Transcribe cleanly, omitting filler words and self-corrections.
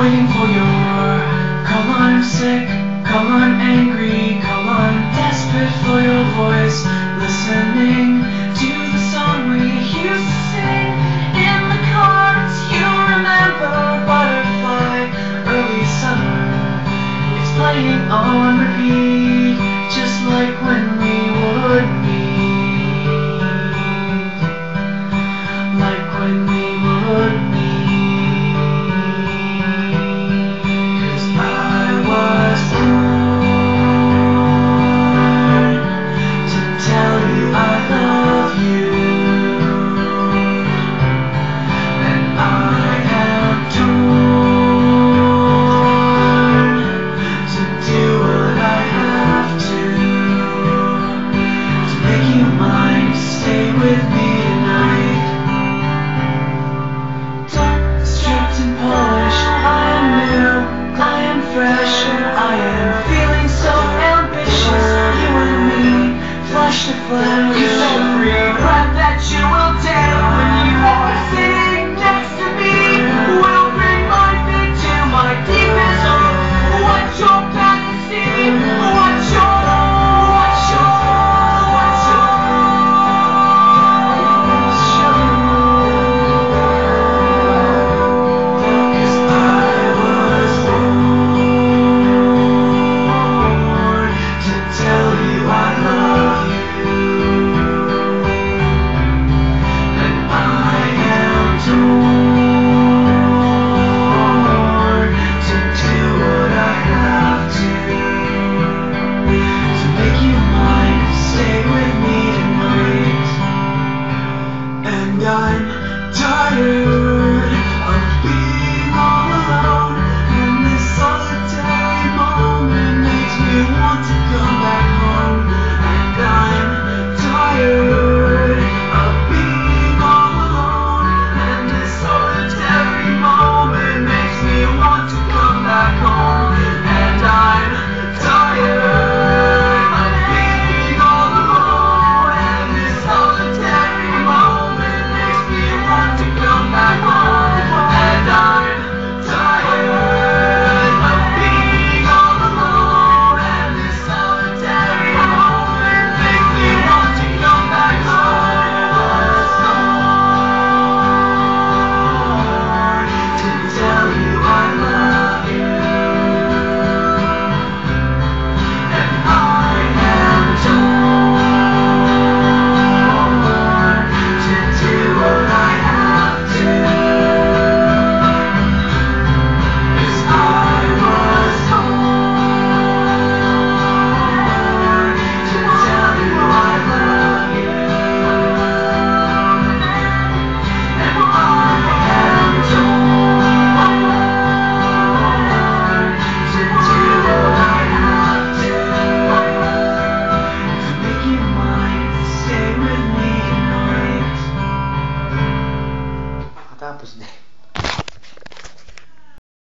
waiting for your call. I'm sick, call. I'm angry, call. I'm desperate for your voice, listening to the song we used to sing in the cars. You remember Butterfly, early summer. It's playing on repeat, just like when we would meet, like when we would meet. 'Cause I was born to tell you I love you, and I am torn to do what I have to make you mine, to stay with me tonight. Dark, stripped and polished, I am new, I am fresh, I am feeling so ambitious. You and me, flesh to flesh, you so free. Breath that you will take when you are sitting next to me will bring life into my deepest hope. What's your fantasy? What's your I'm tired